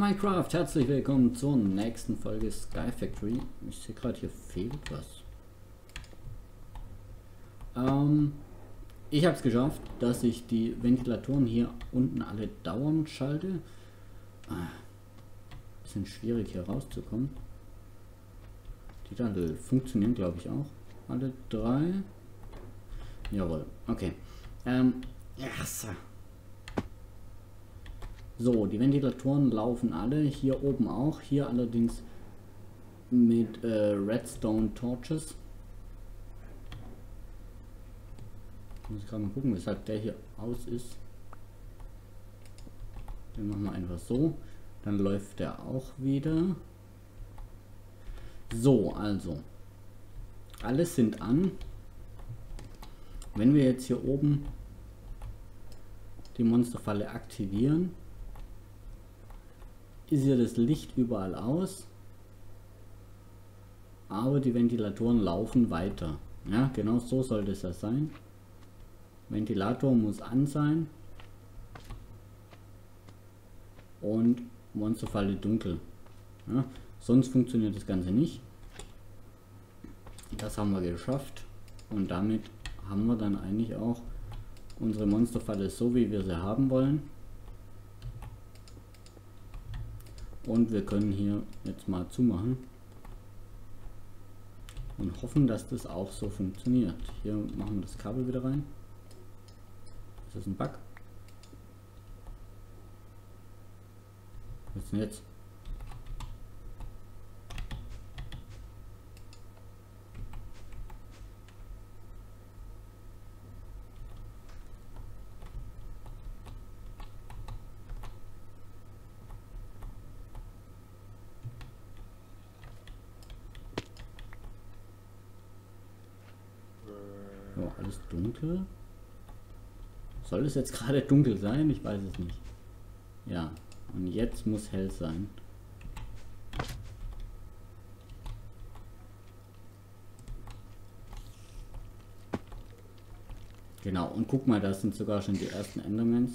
Minecraft, herzlich willkommen zur nächsten Folge Sky Factory. Ich sehe gerade, hier fehlt was. Ich habe es geschafft, dass ich die Ventilatoren hier unten alle dauernd schalte. Bisschen schwierig hier rauszukommen. Die da funktionieren, glaube ich, auch. Alle drei. Jawohl, okay. Yes. So, die Ventilatoren laufen alle, hier oben auch, hier allerdings mit Redstone Torches. Muss ich gerade mal gucken, weshalb der hier aus ist. Den machen wir einfach so, dann läuft der auch wieder. So, also, alles sind an. Wenn wir jetzt hier oben die Monsterfalle aktivieren, ist ja das Licht überall aus, aber die Ventilatoren laufen weiter. Ja, genau so sollte es ja sein. Ventilator muss an sein und Monsterfalle dunkel. Ja, sonst funktioniert das Ganze nicht. Das haben wir geschafft und damit haben wir dann eigentlich auch unsere Monsterfalle so, wie wir sie haben wollen. Und wir können hier jetzt mal zumachen und hoffen, dass das auch so funktioniert. Hier machen wir das Kabel wieder rein. Ist das ein Bug? Was ist denn jetzt? Oh, alles dunkel. Soll es jetzt gerade dunkel sein? Ich weiß es nicht. Ja, und jetzt muss hell sein. Genau, und guck mal, da sind sogar schon die ersten Endermans.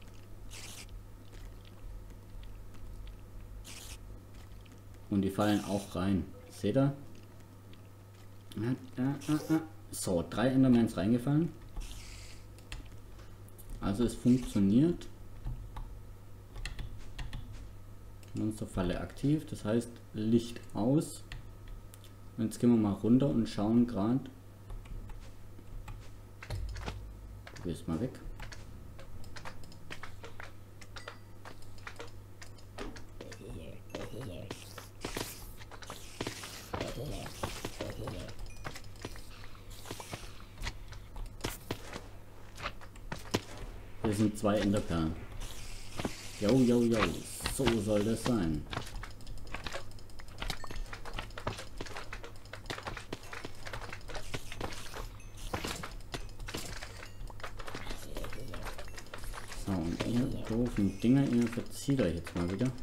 Und die fallen auch rein. Seht ihr? So, 3 Endermans reingefallen. Also es funktioniert. Monsterfalle aktiv, das heißt Licht aus. Und jetzt gehen wir mal runter und schauen gerade. Du gehst mal weg. Hier sind 2 Enderperlen. Jo, jo, jo. So soll das sein. So, und ihr doofen Dinger, ihr verzieht euch jetzt mal wieder.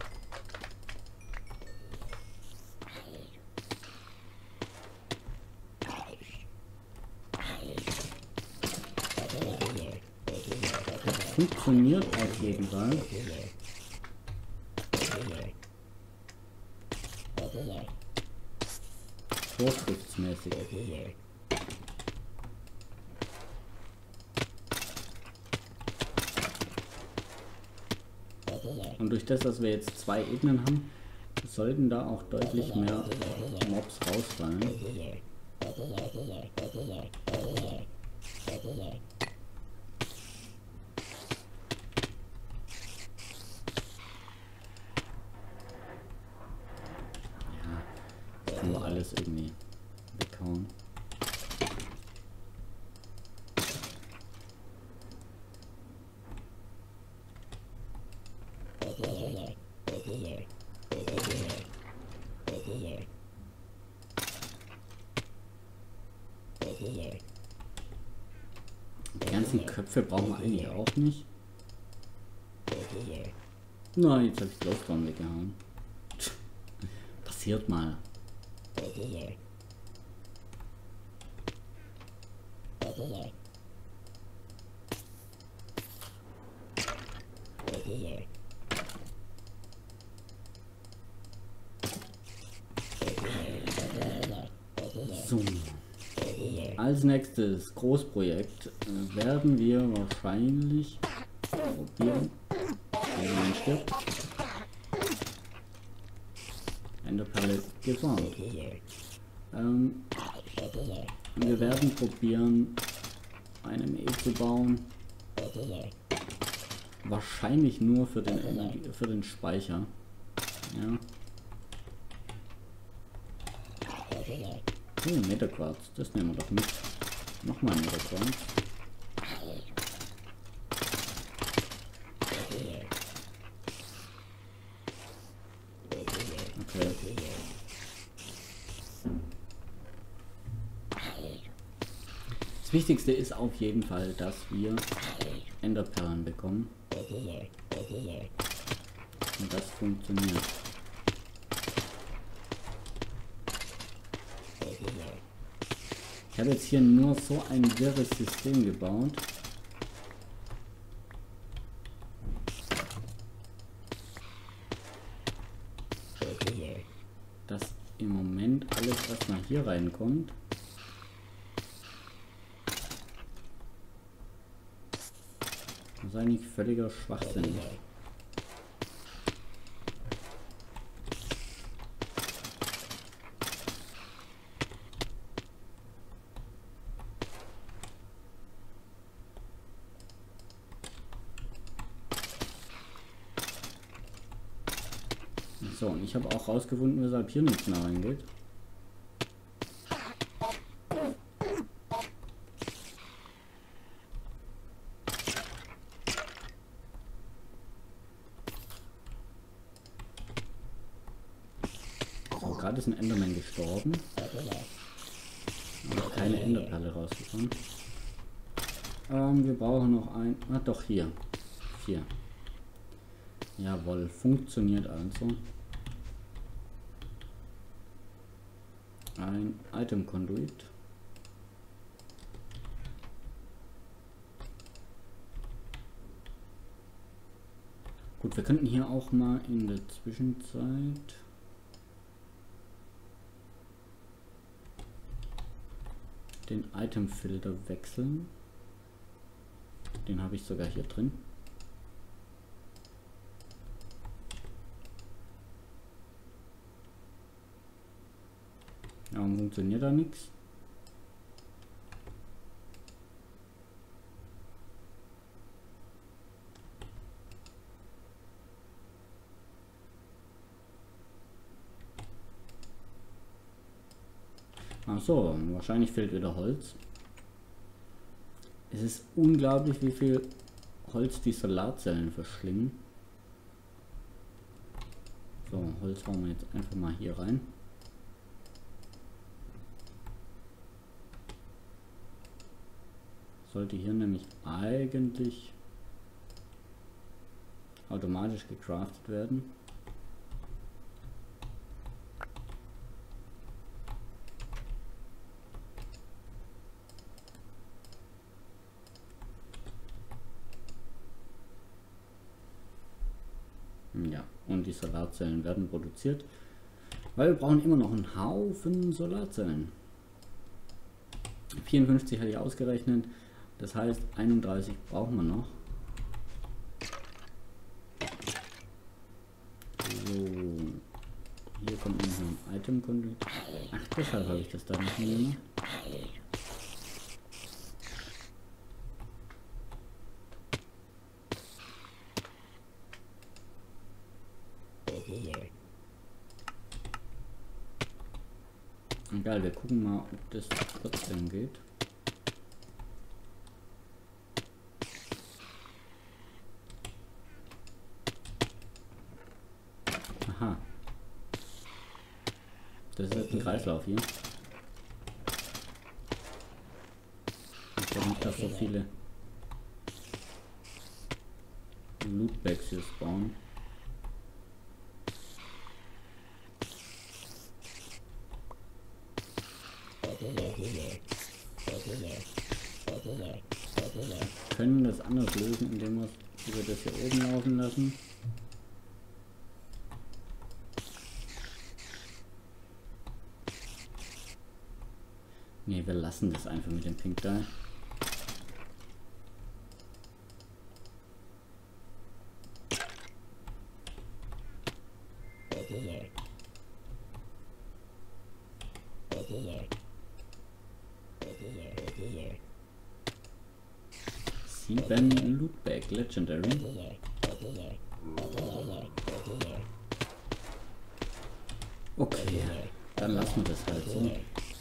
Funktioniert auf jeden Fall. Vorschriftsmäßig. Und durch das, dass wir jetzt 2 Ebenen haben, sollten da auch deutlich mehr Mobs rausfallen. Nur alles irgendwie weghauen. Die ganzen Köpfe brauchen wir eigentlich auch nicht. Na, jetzt habe ich das Loftraum weggehauen. Passiert mal. So. Als nächstes Großprojekt werden wir wahrscheinlich probieren. Ein stirbt. Enderperle gefahren. Wir werden probieren, eine Mäh zu bauen. Wahrscheinlich nur für den Speicher. Ja. Oh, Netherquarz, das nehmen wir doch mit. Nochmal Netherquarz. Okay. Das Wichtigste ist auf jeden Fall, dass wir Enderperlen bekommen. Und das funktioniert. Ich habe jetzt hier nur so ein wirres System gebaut. Dass im Moment alles erstmal hier reinkommt. Das ist eigentlich völliger Schwachsinn. So, und ich habe auch rausgefunden, weshalb hier nichts mehr reingeht. So, gerade ist ein Enderman gestorben. Aber keine Enderperle rausgekommen. Wir brauchen noch ein... Ah, doch, hier. 4. Jawohl, funktioniert also. Ein Item Conduit. Gut, wir könnten hier auch mal in der Zwischenzeit den Item Filter wechseln. Den habe ich sogar hier drin. Ja, warum funktioniert da nichts? Ach so, wahrscheinlich fehlt wieder Holz. Es ist unglaublich, wie viel Holz die Solarzellen verschlingen. So, Holz hauen wir jetzt einfach mal hier rein. Sollte hier nämlich eigentlich automatisch gecraftet werden. Ja, und die Solarzellen werden produziert, weil wir brauchen immer noch einen Haufen Solarzellen. 54 hatte ich ausgerechnet. Das heißt, 31 brauchen wir noch. So. Hier kommt noch ein Item Conduit. Ach, deshalb habe ich das da nicht mehr gemacht. Egal, wir gucken mal, ob das trotzdem geht. Aha. Das ist jetzt ein Kreislauf hier. Ich glaube nicht, dass so viele Lootbags hier spawnen. Wir können das anders lösen, indem wir das hier oben laufen lassen. Ne, wir lassen das einfach mit dem Pink Dye. Sieben Lootbag Legendary. Okay, dann lassen wir das halt so.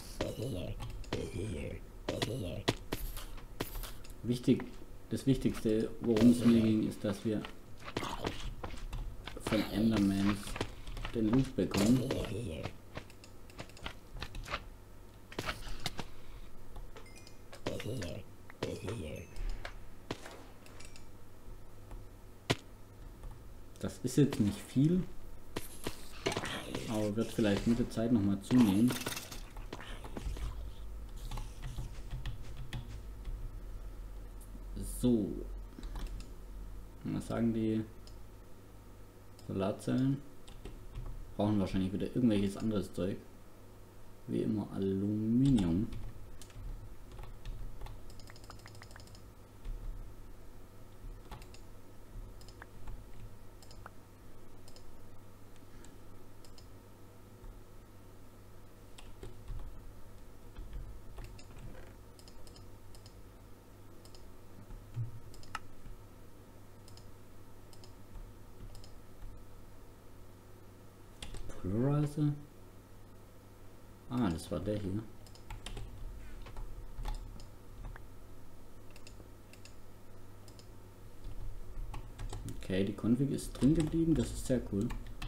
Das Wichtigste, worum es mir ging, ist, dass wir von Endermans den Loot bekommen. Das ist jetzt nicht viel, aber wird vielleicht mit der Zeit nochmal zunehmen. So, was sagen die Solarzellen? Brauchen wahrscheinlich wieder irgendwelches anderes Zeug. Wie immer Aluminium. Polarizer. Ah, das war der hier. Okay, die Config ist drin geblieben, das ist sehr cool.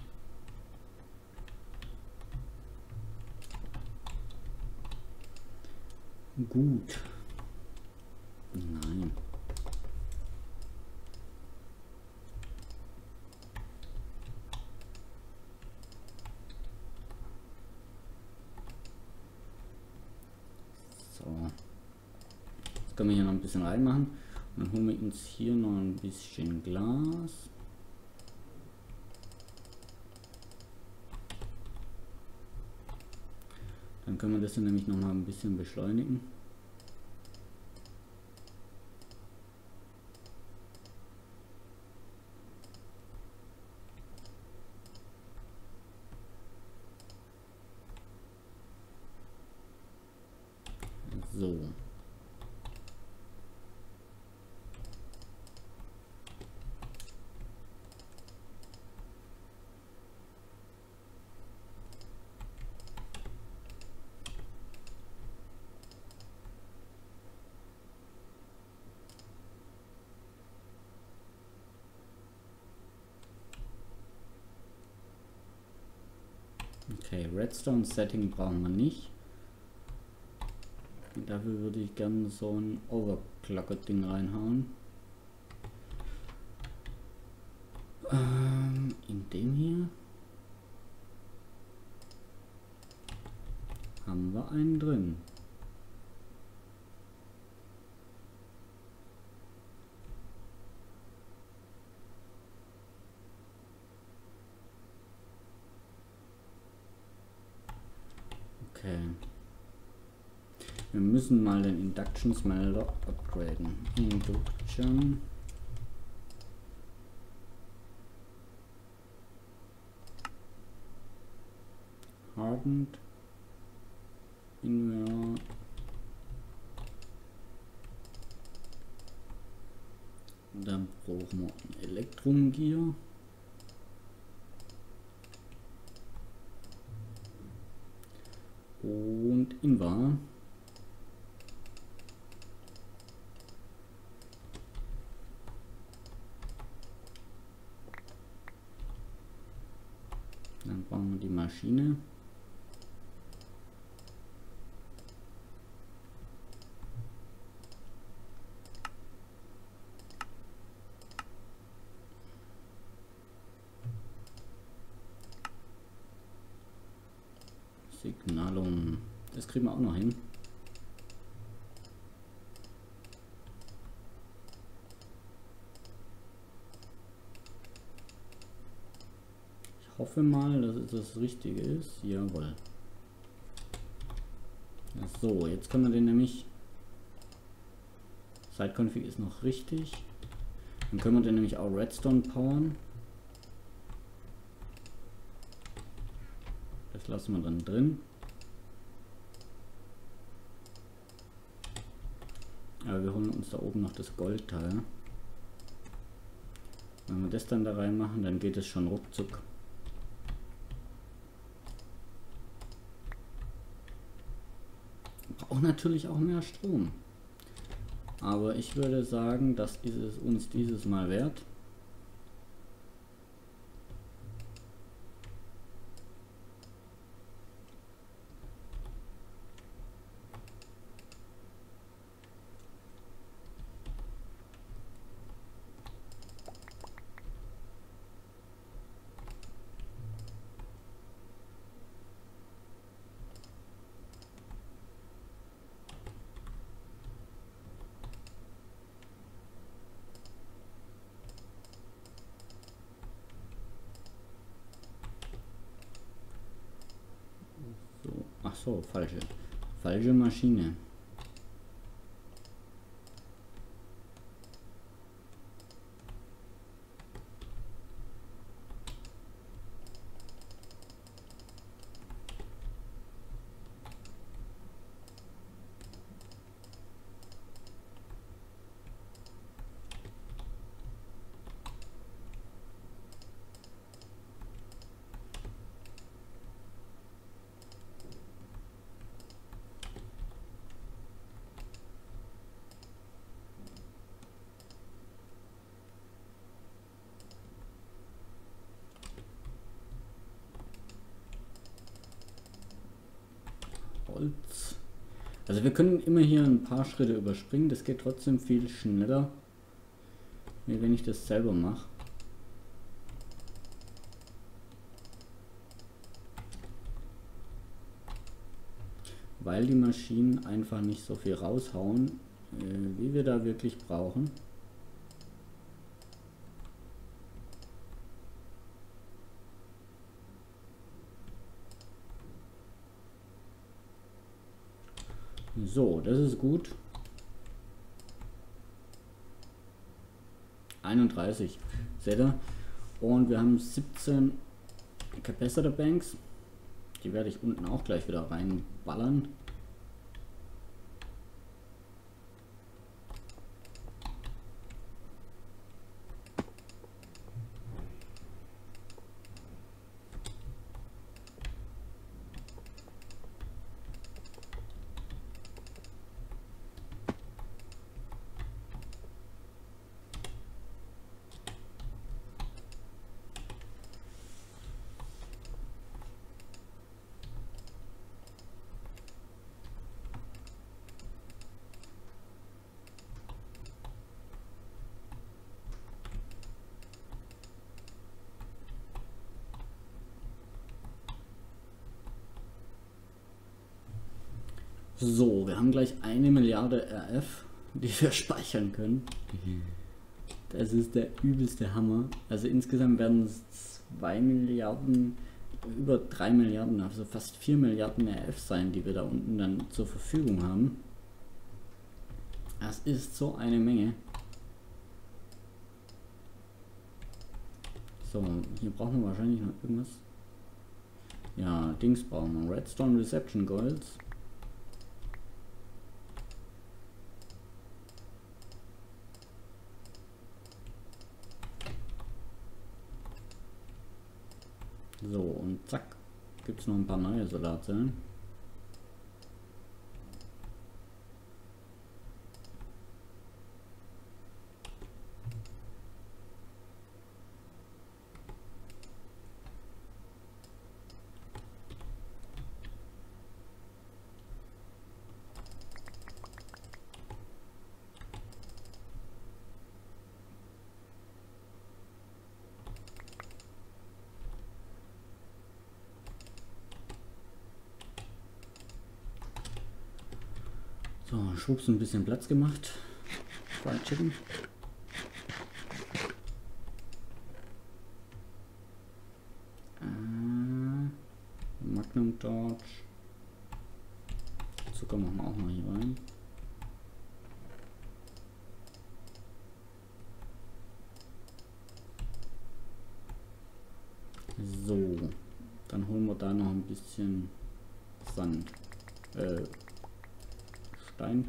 Gut. Nein. So. Jetzt können wir hier noch ein bisschen reinmachen. Und dann holen wir uns hier noch ein bisschen Glas. Dann können wir das dann nämlich noch mal ein bisschen beschleunigen. So. Okay, Redstone Setting brauchen wir nicht. Dafür würde ich gerne so ein Overclocker-Ding reinhauen. In dem hier haben wir einen drin. Okay. Wir müssen mal den Induction Smelter upgraden. Induction. Hardened. Dann brauchen wir ein Elektrum-Gear. Und Invar. Dann brauchen wir die Maschine. Signalum. Das kriegen wir auch noch hin. Ich hoffe mal, dass es das Richtige ist. Jawohl. So, jetzt können wir den nämlich... Site-Config ist noch richtig. Dann können wir den nämlich auch Redstone powern. Das lassen wir dann drin. Aber wir holen uns da oben noch das Goldteil. Wenn wir das dann da reinmachen, dann geht es schon ruckzuck. Braucht natürlich auch mehr Strom. Aber ich würde sagen, das ist es uns dieses Mal wert. Ach so, falsche Maschine. Holz. Also wir können immer hier ein paar Schritte überspringen, das geht trotzdem viel schneller, wie wenn ich das selber mache. Weil die Maschinen einfach nicht so viel raushauen, wie wir da wirklich brauchen. So, das ist gut. 31, seht ihr? Und wir haben 17 Capacitor Banks. Die werde ich unten auch gleich wieder reinballern. So, wir haben gleich 1 Milliarde RF, die wir speichern können. Das ist der übelste Hammer. Also insgesamt werden es 2 Milliarden, über 3 Milliarden, also fast 4 Milliarden RF sein, die wir da unten dann zur Verfügung haben. Das ist so eine Menge. So, hier brauchen wir wahrscheinlich noch irgendwas. Ja, Dings brauchen wir. Redstone Reception Goals. So, und zack, gibt es noch ein paar neue Solarzellen. So, schwupps, ein bisschen Platz gemacht. Fried Chicken. Magnum Torch. Zucker machen wir auch mal hier rein. So, dann holen wir da noch ein bisschen Sand, Stein.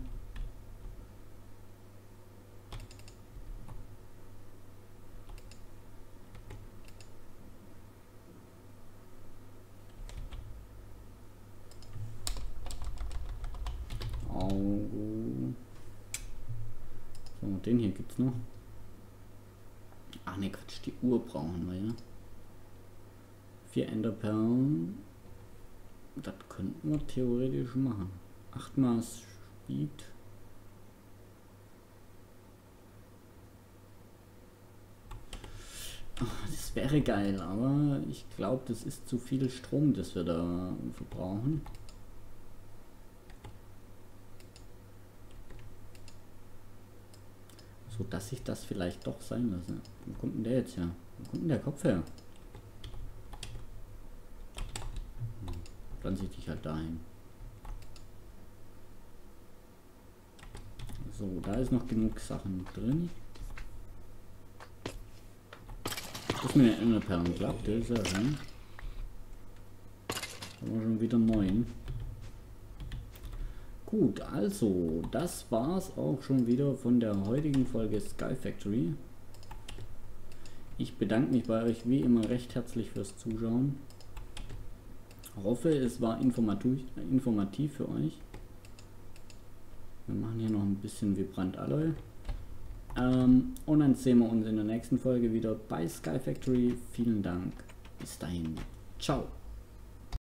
So, den hier gibt's noch. Ach ne, Quatsch, die Uhr brauchen wir ja. 4 Enderperlen. Das könnten wir theoretisch machen. 8 mal Speed. Ach, das wäre geil, aber ich glaube, das ist zu viel Strom, das wir da verbrauchen. So dass ich das vielleicht doch sein lasse. Wo kommt denn der jetzt her? Wo kommt denn der Kopf her? Pflanze ich dich halt dahin. So, da ist noch genug Sachen drin. Das mit den Enderperlen klappt, das ist ja rein. Da haben wir schon wieder 9. Gut, also, das war's auch schon wieder von der heutigen Folge Sky Factory. Ich bedanke mich bei euch wie immer recht herzlich fürs Zuschauen. Hoffe, es war informativ für euch. Wir machen hier noch ein bisschen Vibrant Alloy. Und dann sehen wir uns in der nächsten Folge wieder bei Sky Factory. Vielen Dank. Bis dahin. Ciao.